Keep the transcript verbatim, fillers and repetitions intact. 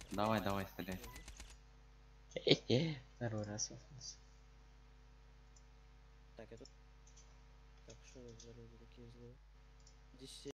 Давай, давай, стреляй. Второй раз вопрос. Так, я тут... Так, что это за люди такие злые? десять